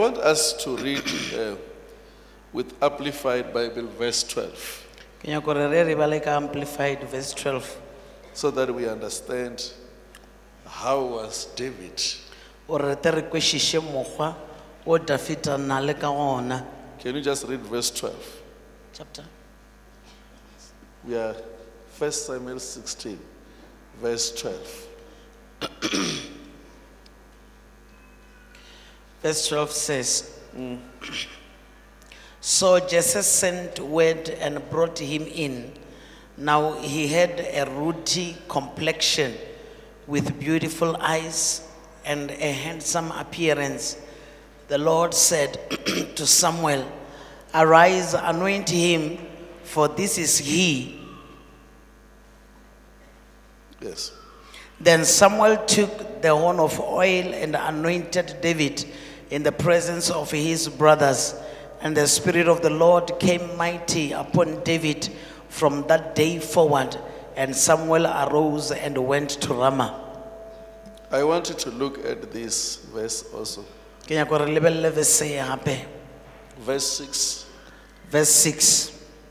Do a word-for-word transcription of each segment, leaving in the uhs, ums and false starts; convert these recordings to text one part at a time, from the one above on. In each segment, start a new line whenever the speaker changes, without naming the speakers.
want us to read uh, with Amplified Bible verse twelve
Ke nyaka gore re re bale ka Amplified verse twelve.
so that we understand how was David.
O re te re kwešiše mokgwa o David a na le ka gona.
Can you just read verse twelve?
Chapter.
We are First Samuel sixteen, verse twelve.
Verse twelve says, So Jesse sent word and brought him in. Now he had a ruddy complexion with beautiful eyes and a handsome appearance. The Lord said to Samuel, Arise, anoint him, for this is he.
Yes.
Then Samuel took the horn of oil and anointed David in the presence of his brothers. And the Spirit of the Lord came mighty upon David from that day forward. And Samuel arose and went to Ramah.
I want you to look at this verse also.
Ke nyaka gore le lebelele verse e gape.
Verse six.
Verse six.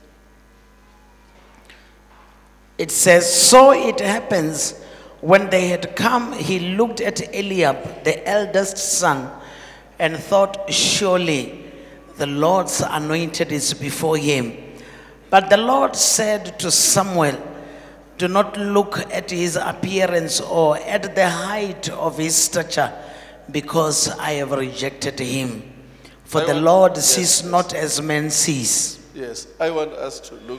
It says, So it happens, when they had come, he looked at Eliab, the eldest son, and thought, Surely the Lord's anointed is before him. But the Lord said to Samuel, Do not look at his appearance or at the height of his stature, because I have rejected him. For
I
the
want-
Lord
yes,
sees
yes.
not as man sees.
Yes, I want us to look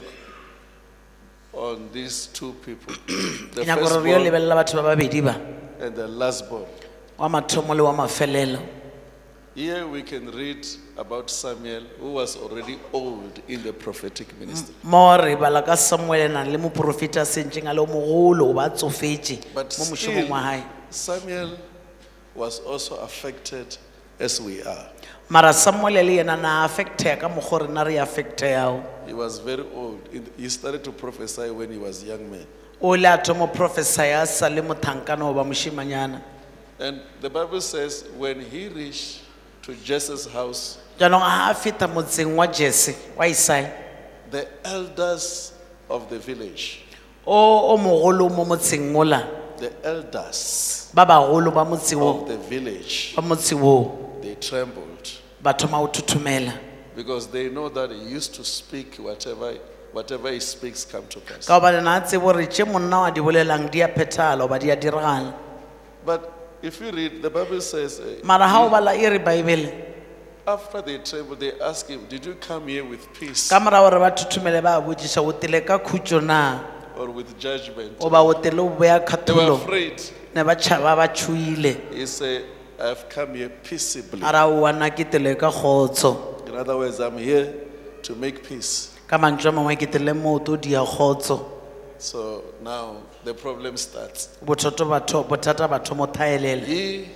on these two people, the
Ke nyaka gore re yo
firstborn
lebelela batho ba babedi ba,
and the lastborn.
wa mathomo le wa mafelelo.
Here we can read about Samuel, who was already old in the prophetic ministry.
Mo re bala ka Samuel na le moprofeta sentšeng a le mogolo ba tsofetše
But
mo mošomong wa
still,
hae.
Samuel was also affected as we are.
Mara Samuel le yena na affectea ka mokgwa rena re affecteago.
He was very old. In- He started to prophesy when he was a young man.
O le a thomo prophesya a sa le mothankana o ba mošimanyana.
And the Bible says when he reached to Jesse's house,
Jaanong ha a feta motseng wa Jesse wa Isai,
the elders of the village,
o o mogolo mo motseng mola,
the elders
ba bagolo ba motse
of
wo,
the village,
ba motse wo,
they trembled
ba thoma o thuthumela.
because they know that he used to speak whatever, whatever he speaks come to pass.
Ka gobane na a tsebe gore tše monna wa di bolelang di a phethala goba di a diragala.
But if you read, the Bible says, uh,
Mara ha o bala e re Baebele,
after they trembled, they asked him, did you come here with peace
ka mora gore ba thuthumele ba botšiša o tele ka khutšo na
or with judgment?
o ba o tele o bea
They were
kgatholong.
afraid.
Ne ba tšhaba ba tshoile.
He said, I've come here peaceably.
A ra o wana ke tele ka kgotso.
In other words, I'm here to make peace.
Ka mantswe a mangwe ke tele mooto di a kgotso.
So now the problem starts.
Bothoto batho bothata batho mo thaelele.
He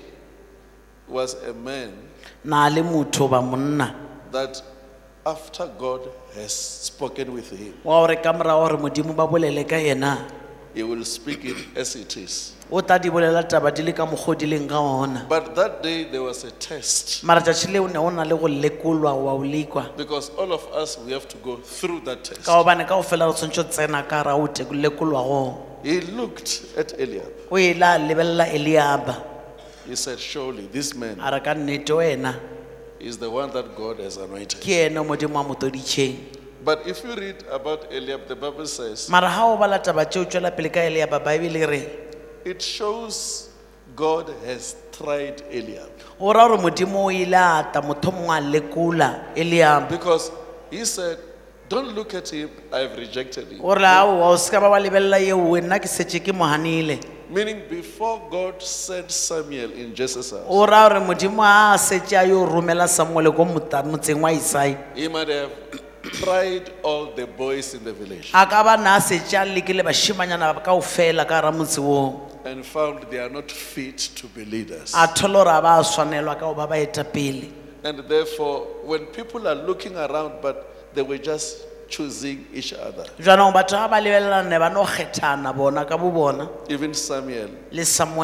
was a man
Na le motho ba monna
that after God has spoken with him,
wa gore ka morago gore modimo ba bolele ka yena,
he will speak it as it is.
o tla di bolela taba di le ka mokgwa o di leng ka ona.
But that day there was a test,
Mara tšatši leo ne o na le go lekolwa wa o lekwa.
because all of us, we have to go through that test.
Ka gobane ka go fela re tshwanetse o tsena ka gara o te lekolwa go.
He looked at Eliab.
O ile a lebelela Eliaba,
He said, surely this man
a re ka nnete wena
is the one that God has anointed.
ke ene modimo a mo toditšeng.
But if you read about Eliab, the Bible says,
Mara ha o bala taba tšeo tšwela pele ka Eliaba, Baebele e re
it shows God has tried Eliab.
o ra gore modimo o ile a ta motho mongwe a lekola Eliaba.
Because he said, don't look at him, I have rejected him.
Gore aowa o seka ba wa lebelela yeo nna ke setse ke mo hanile.
Meaning before God sent Samuel in Jesse's house,
O ra gore modimo a setse a yo romela Samuele ko mota- motseng wa Isai,
he might have tried all the boys in the village
a ka ba na a setse a lekile bašimanyana ba kaofela ka gara motse oo,
and found they are not fit to be leaders.
a thole gore a ba a swanelwa ka go ba baetapele.
And therefore, when people are looking around, but they were just choosing each other.
Jaanong batho ga ba lebelelane ba no kgethana bona ka bo bona.
Even Samuel,
Le Samuele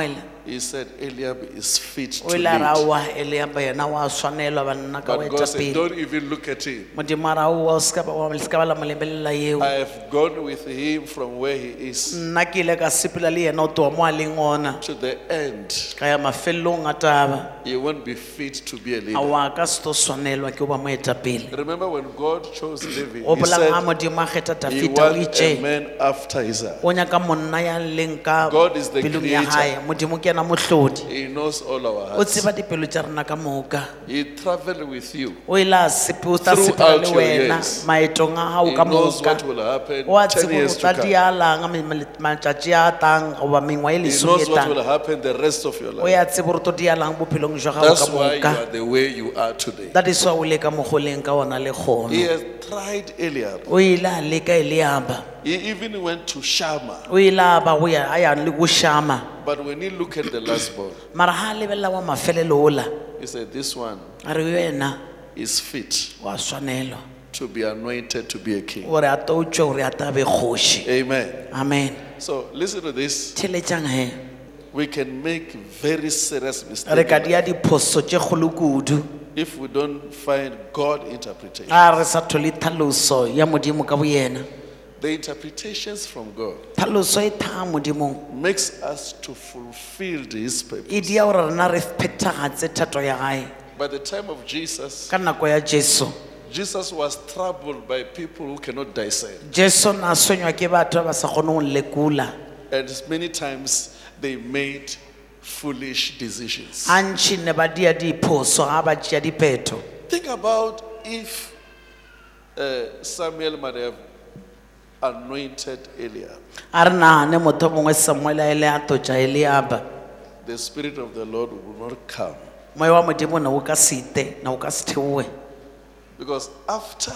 he said Eliab is fit
o
to
ile a ra
lead.
wa Eliab yena wa swanelwa banna ka
But
wa
God said,
etapele
don't even look at him.
modimo a ra o wa ska ba wa ska ba la mo lebelela yeo
I have gone with him from where he is
nna ke ile ka sepela le yena o toa mo a leng ona
to the end.
ka ya mafelong a taba
He won't be fit to be a
a
leader.
wa ka se tlo swanelwa ke o ba mo etapele
Remember when God chose David,
o
he
bolang a
said
modimo a kgetha
he
Dafita o
wants a
itse
man after his heart.
o nyaka monna ya leng ka
God is the
pelong ya
creator.
hae modimo ke ena mohlodi
He knows all our
o
hearts.
tseba dipelo tša rena ka moka
He traveled with you.
o ile a sepe o tla
Throughout
sepela le
your
wena
years.
maetong a gago
He
ka
knows
moka
what will happen
o a
ten
tsebo o
years
tla
to come.
dialang a matšatši a tlang goba mengwa e
He
lesome
knows
e
what will
tlang
happen the rest of your
o
life.
ya tsebo gore to dialang bophelong jwa gago
That's
ka
why you
moka
are the way you are today.
that is why o le ka mogoleng ka ona le
He
kgono
has tried Eliab.
o ile a leka Eliaba
He even went to Shammah.
o ile a ba go ya a yang le go Shama
But when he looked at the last born,
mara ga a lebelela wa mafelelo ola
he said, this one
a re yena
is fit
wa swanelwa
to be anointed to be a king.
gore a toutswe gore a tabe kgoši
Amen.
amen
So listen to this.
theletšang he
We can make very serious
re
mistakes
ka dia diphoso tše kgolo kudu
if we don't find God interpretation.
a re sa thole tlhaloso ya modimo ka boyena
The interpretations from God
tlhaloso e thaga modimong
makes us to fulfill His
e
purpose.
dia gore rena re phethagatse thato ya gae
By the time of Jesus,
ka nako ya jesu
Jesus was troubled by people who cannot discern.
jesu na swenywa ke batho ba ba sa kgone go lekula
And many times they made foolish decisions.
a ntšhi ne ba dia diphoso ga ba tšea diphetho
Think about if uh, Samuel might have anointed Eliab.
a re nagane motho mongwe samuele a ile a totša Eliaba
The Spirit of the Lord will not come.
moya wa modimo ne o ka sete ne o ka se theoe
Because after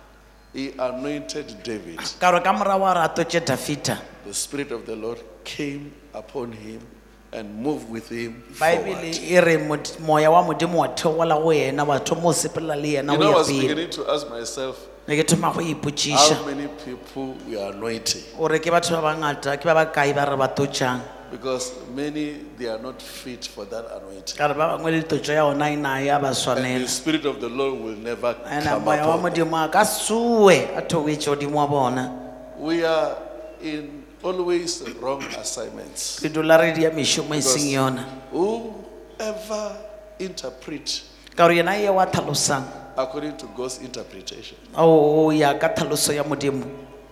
he anointed David,
ka gore ka morago a re a totše Dafita
the Spirit of the Lord came upon him and moved with him
baebele
forward.
e re mod- moya wa modimo wa theola go yena wa thoma o sepelela le yena
You
o
know, I
ya
was
pele
beginning to ask myself,
ne ke thoma go
how
ipotšiša
many people we are anointing?
gore ke batho ba bangata ke ba ba kae ba re ba totšang
Because many, they are not fit for that anointing.
ka re ba bangwe le totšo ya ona e nae ya ba
And the
swanela
Spirit of the Lord will never
ande
come
moya wa
upon them.
modimo a ka sue a theoetše godimo wa bona
We are in always wrong assignments.
re dula re dia mešomo e seng yona
Whoever interpret
ka gore yena ye wa tlhalosang
according to God's interpretation
o ya ka tlhaloso ya modimo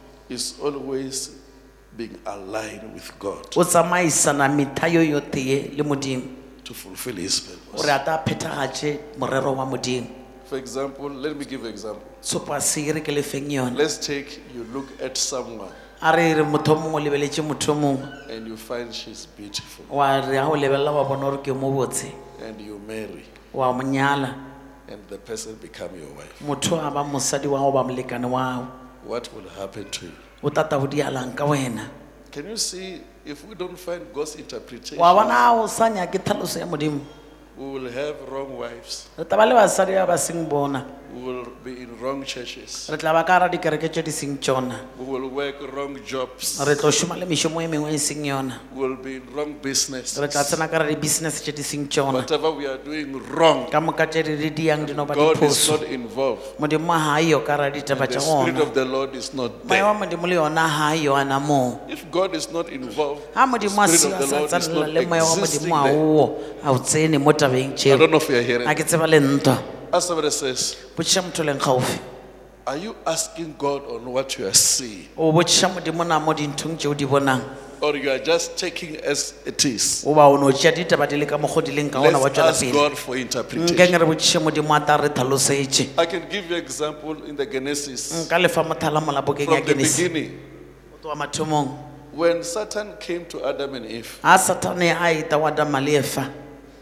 is always being aligned with God
o tsamaisana metha yo yote ye le modimo
to fulfill His purpose.
gore a ta phethagatše morero wa modimo
For example, let me give an example.
sopa se re ke le feng yona
Let's take you look at someone
a re re motho o mongwe o lebeletše motho o mongwe
and you find she's beautiful
wa re ga o lebelela wa bona gore ke mo botse
and you marry
wa mo nyala
and the person become your wife.
motho a ba mosadi wa go ba molekane wa gago
What will happen to you?
o tata go dialang ka wena
Can you see if we don't find God's interpretation,
wa bona o sa nyake tlhaloso ya modimo
we will have wrong wives,
re tla ba le basadi ba ba seng bona
we will be in wrong churches,
re tla ba ka ra dikereke tše di seng tšona
we will work wrong jobs,
re tlo šoma le mešomo e mengwe e seng yona
we will be in wrong business.
re tla tsena ka ra di-business tše di seng tšona
Whatever we are doing wrong,
ka moka tše di di diang di no ba
God is
diphoso
not involved.
modimo ga ayo ka ra ditaba
The
tša
Spirit
gona
of the Lord is not
moya wa
there.
modimo le yona ga ayo ana moo
If God is not involved,
ga
the
modimo a
Spirit
seo
of
a
the
sa
Lord is
tsanelela
not
le moya wa
existing
modimo a
there.
oo a o tsene mo tabeng
I
tšeo
don't know if you are hearing.
a ke tseba le ntwa
As somebody says,
botšiša motho leng gaufi
are you asking God on what you are seeing?
o botšiša modimo na mo dinthong tšeo di bonang
Or you are just taking as it is?
o ba o no tšea ditaba di le ka mokgo di leng ka gona wa
Let's
tšwela
ask
pele
God for interpretation.
nkeng re botšiše modimo a ta re tlhalosetše
I can give you an example in the Genesis.
nka lefa mothala molapokeng ya
From the
genesi
beginning,
go tloa mathomong
when Satan came to Adam and Eve,
ga satane a eta wa adama le efa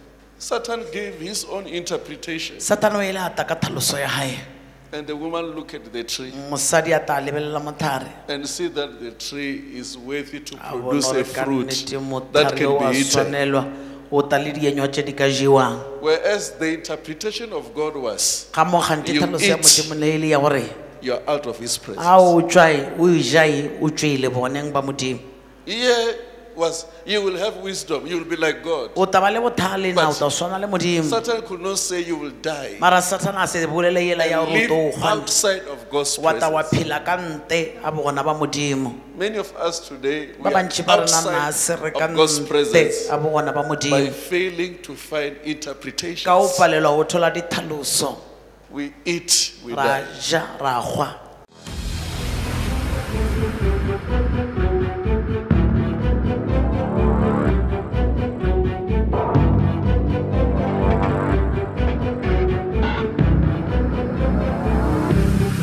Satan gave his own interpretation.
satane o ile a ta ka tlhaloso ya gae
And the woman looked at the tree
mosadi a ta lebelela mothare
and see that the tree is worthy to
a bona
produce
gore
a
ka
fruit
nnete
that
mothare o
can
a
be eaten.
swanelwa o ta le dienywa tše di ka jewang
Whereas the interpretation of God was,
ga mo gante
You
tlhaloso ya
eat.
modimo le ile ya gore
you are out of his presence.
a o tswae o e jae o tsweile boneng ba modimo
Here was, you will have wisdom, you will be like God.
o ta ba le bothale na o
But
tla swana le modimo
Satan could not say you will die.
mara satana a se bolele yela ya
And
gore
live
o to ga
outside of God's
wa ta wa
presence.
phela ka nte a bona ba modimo
Many of us today, we
ba
are
bantši ba rena na se
outside
re ka
of God's
nte
presence
a bona ba
by
modimo
failing to find
ka o
interpretations.
palelwa o thola ditlhaloso
We eat, we
ra
die.
ja ra gwa.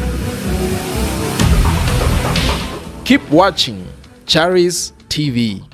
Keep watching Charis T V.